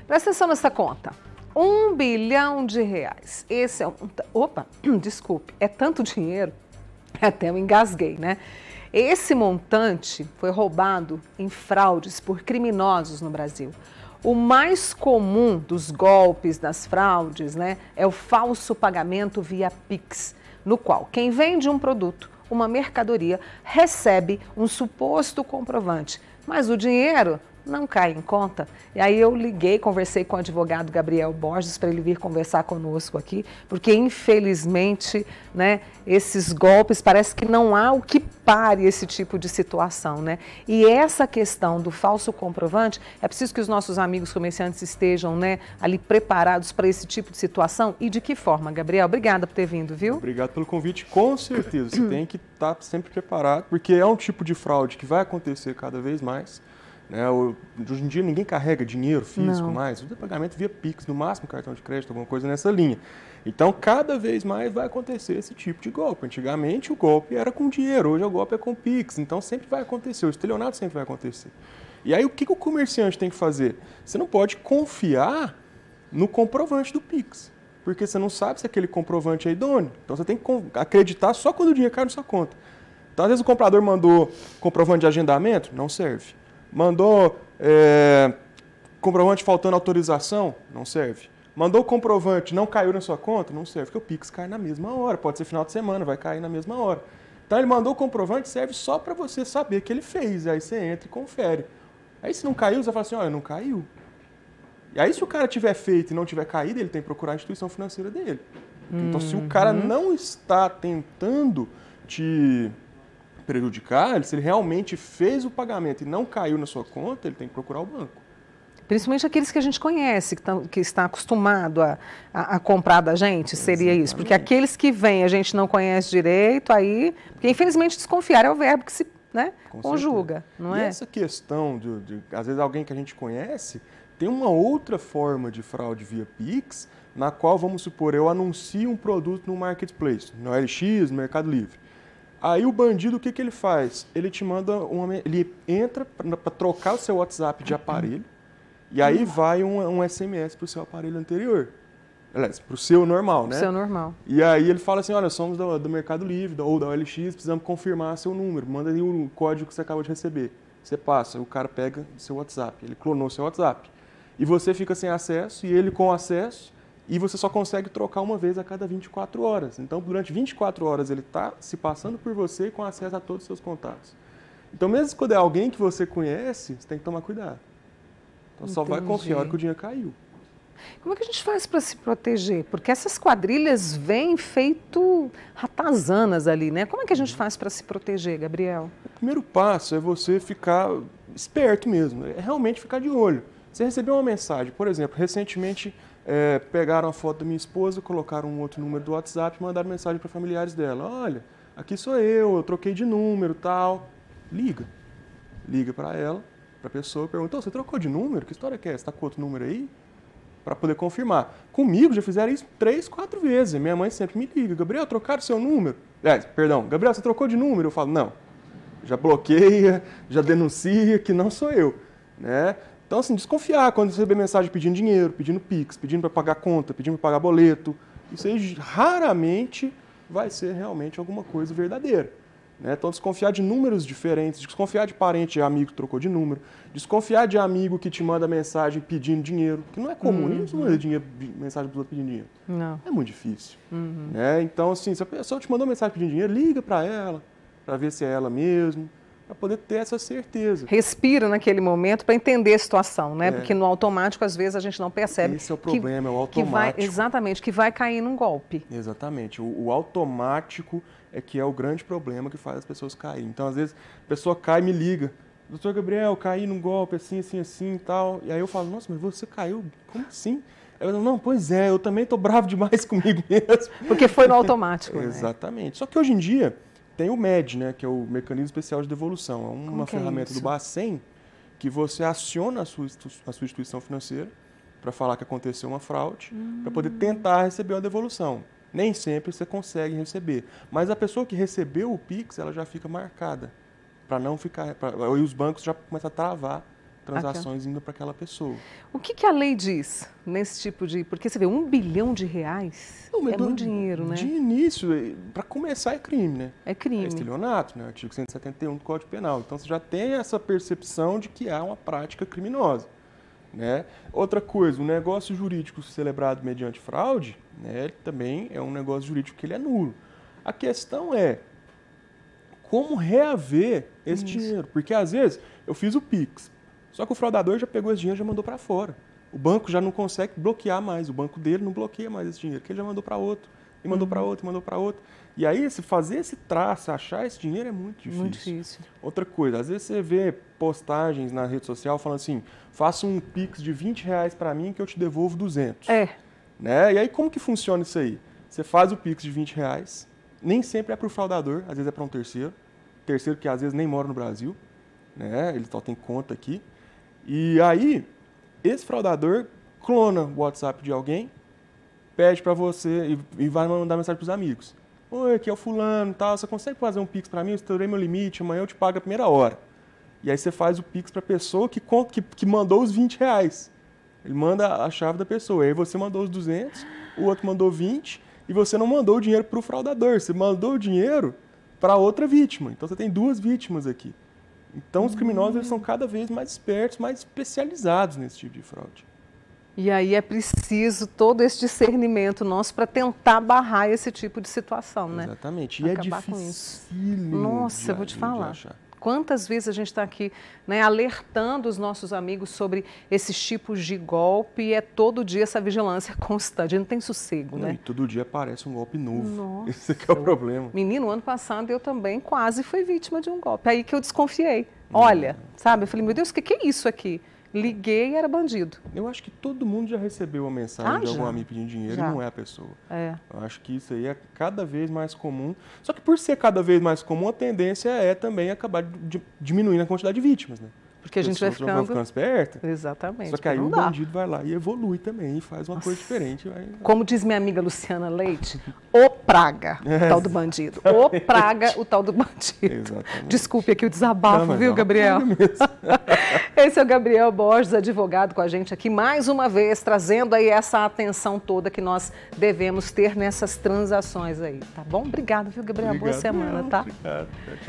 Presta atenção nessa conta. R$ 1 bilhão. Esse é um... Opa, desculpe, é tanto dinheiro, até eu engasguei, né? Esse montante foi roubado em fraudes por criminosos no Brasil. O mais comum dos golpes, das fraudes, né, é o falso pagamento via Pix, no qual quem vende um produto, uma mercadoria, recebe um suposto comprovante, mas o dinheiro não cai em conta. E aí eu liguei, conversei com o advogado Gabriel Borges para ele vir conversar conosco aqui, porque infelizmente, né, esses golpes, parece que não há o que pare esse tipo de situação, né? E essa questão do falso comprovante, é preciso que os nossos amigos comerciantes estejam, né, ali preparados para esse tipo de situação. E de que forma, Gabriel? Obrigada por ter vindo, viu? Obrigado pelo convite. Com certeza, você tem que estar sempre preparado, porque é um tipo de fraude que vai acontecer cada vez mais. Hoje em dia ninguém carrega dinheiro físico mais, o pagamento via Pix, no máximo cartão de crédito, alguma coisa nessa linha. Então, cada vez mais vai acontecer esse tipo de golpe. Antigamente o golpe era com dinheiro, hoje o golpe é com Pix, então sempre vai acontecer, o estelionato sempre vai acontecer. E aí o que o comerciante tem que fazer? Você não pode confiar no comprovante do Pix, porque você não sabe se aquele comprovante é idôneo. Então você tem que acreditar só quando o dinheiro cai na sua conta. Então às vezes o comprador mandou comprovante de agendamento, não serve. Mandou comprovante faltando autorização, não serve. Mandou comprovante, não caiu na sua conta, não serve, porque o Pix cai na mesma hora. Pode ser final de semana, vai cair na mesma hora. Então ele mandou o comprovante, serve só para você saber que ele fez. Aí você entra e confere. Aí se não caiu, você fala assim, olha, não caiu. E aí se o cara tiver feito e não tiver caído, ele tem que procurar a instituição financeira dele. Então se o cara não está tentando te prejudicar, se ele realmente fez o pagamento e não caiu na sua conta, ele tem que procurar o banco. Principalmente aqueles que a gente conhece, que está acostumado a comprar da gente, seria Exatamente. isso. Porque aqueles que vêm a gente não conhece direito, aí... Porque infelizmente desconfiar é o verbo que se, né, conjuga, não é? E essa questão de, às vezes, alguém que a gente conhece, tem uma outra forma de fraude via Pix, na qual, vamos supor, eu anuncio um produto no Marketplace, no OLX, no Mercado Livre. Aí o bandido, o que ele faz? Ele te manda ele entra para trocar o seu WhatsApp de aparelho e aí vai um SMS para o seu aparelho anterior. Aliás, para o seu normal, né? O seu normal. E aí ele fala assim, olha, somos do Mercado Livre ou da OLX, precisamos confirmar seu número, manda aí o código que você acabou de receber. Você passa, o cara pega o seu WhatsApp, ele clonou seu WhatsApp. E você fica sem acesso e ele com acesso. E você só consegue trocar uma vez a cada 24 horas. Então, durante 24 horas, ele está se passando por você com acesso a todos os seus contatos. Então, mesmo quando é alguém que você conhece, você tem que tomar cuidado. Então, só vai confiar na hora que o dinheiro caiu. Como é que a gente faz para se proteger? Porque essas quadrilhas vêm feito ratazanas ali, né? Como é que a gente faz para se proteger, Gabriel? O primeiro passo é você ficar esperto mesmo, é realmente ficar de olho. Você recebeu uma mensagem, por exemplo, recentemente... pegaram a foto da minha esposa, colocaram um outro número do WhatsApp e mandaram mensagem para familiares dela. Olha, aqui sou eu troquei de número, tal. Liga para ela, para a pessoa, pergunta, você trocou de número? Que história que é? Você está com outro número aí? Para poder confirmar. Comigo já fizeram isso 3, 4 vezes. Minha mãe sempre me liga, Gabriel, trocaram seu número? Gabriel, você trocou de número? Eu falo, não. Já bloqueia, já denuncia que não sou eu, né? Então, assim, desconfiar quando você receber mensagem pedindo dinheiro, pedindo Pix, pedindo para pagar conta, pedindo para pagar boleto. Isso aí raramente vai ser realmente alguma coisa verdadeira. Né? Então, desconfiar de números diferentes, desconfiar de parente e amigo que trocou de número, desconfiar de amigo que te manda mensagem pedindo dinheiro, que não é comum, ninguém manda mensagem para os outros pedindo dinheiro. Não. É muito difícil. Né? Então, assim, se a pessoa te mandou mensagem pedindo dinheiro, liga para ela, para ver se é ela mesmo. Para poder ter essa certeza. Respira naquele momento para entender a situação, né? Porque no automático, às vezes, a gente não percebe. Esse é o problema, é o automático. Exatamente, que vai cair num golpe. Exatamente. O automático é que é o grande problema que faz as pessoas caírem. Então, às vezes, a pessoa cai e me liga. Doutor Gabriel, caí num golpe assim, assim, assim e tal. E aí eu falo, nossa, mas você caiu? Como assim? Eu falo, não, pois é, eu também tô bravo demais comigo mesmo. Porque foi no automático, né? Exatamente. Só que hoje em dia... tem o MED, né, que é o Mecanismo Especial de Devolução. É uma ferramenta do Bacen que você aciona a sua instituição financeira para falar que aconteceu uma fraude, para poder tentar receber uma devolução. Nem sempre você consegue receber. Mas a pessoa que recebeu o Pix, ela já fica marcada. Para não ficar... Aí os bancos já começam a travar transações indo para aquela pessoa. O que a lei diz nesse tipo de... Porque você vê, R$1 bilhão Não, é muito dinheiro, né? De início, para começar, é crime, né? É crime. É estelionato, né? Artigo 171 do Código Penal. Então, você já tem essa percepção de que há uma prática criminosa, né? Outra coisa, o negócio jurídico celebrado mediante fraude, né, ele também é um negócio jurídico que ele é nulo. A questão é como reaver esse dinheiro. Porque, às vezes, eu fiz o Pix, só que o fraudador já pegou esse dinheiro e já mandou para fora. O banco já não consegue bloquear mais, o banco dele não bloqueia mais esse dinheiro, que ele já mandou para outro, e mandou para outro, e mandou para outro. E aí, se fazer esse traço, achar esse dinheiro é muito difícil. Muito difícil. Outra coisa, às vezes você vê postagens na rede social falando assim, faça um Pix de R$20 para mim que eu te devolvo 200. Né? E aí, como que funciona isso aí? Você faz o Pix de R$20, nem sempre é para o fraudador, às vezes é para um terceiro que às vezes nem mora no Brasil, né? Ele só tem conta aqui. E aí, esse fraudador clona o WhatsApp de alguém, pede para você e vai mandar mensagem para os amigos. Oi, aqui é o fulano e tal, você consegue fazer um Pix para mim? Eu estourei meu limite, amanhã eu te pago a primeira hora. E aí você faz o Pix para a pessoa que mandou os R$20. Ele manda a chave da pessoa. Aí você mandou os 200, o outro mandou 20, e você não mandou o dinheiro para o fraudador, você mandou o dinheiro para outra vítima. Então você tem duas vítimas aqui. Então os criminosos eles são cada vez mais espertos, mais especializados nesse tipo de fraude. E aí é preciso todo esse discernimento nosso para tentar barrar esse tipo de situação, né? Exatamente. E é dificílimo. Nossa, eu vou te falar. Quantas vezes a gente está aqui, né, alertando os nossos amigos sobre esses tipos de golpe e é todo dia essa vigilância constante, não tem sossego, né? E todo dia aparece um golpe novo. Nossa. Esse é o problema. Menino, ano passado eu também quase fui vítima de um golpe. Aí que eu desconfiei. Olha, sabe? Eu falei, meu Deus, o que é isso aqui? Liguei e era bandido. Eu acho que todo mundo já recebeu uma mensagem de algum amigo pedindo dinheiro e não é a pessoa. Eu acho que isso aí é cada vez mais comum. Só que por ser cada vez mais comum, a tendência é também acabar diminuindo a quantidade de vítimas, né? Porque a gente vai ficando esperta. Exatamente. Só que aí o bandido vai lá e evolui também, e faz uma coisa diferente. Como diz minha amiga Luciana Leite, o praga, o tal do bandido. O praga, o tal do bandido. Exatamente. Desculpe aqui o desabafo, viu, Gabriel? Esse é o Gabriel Borges, advogado com a gente aqui, mais uma vez, trazendo aí essa atenção toda que nós devemos ter nessas transações aí, tá bom? Obrigado, viu, Gabriel? Boa semana, tá? Obrigado.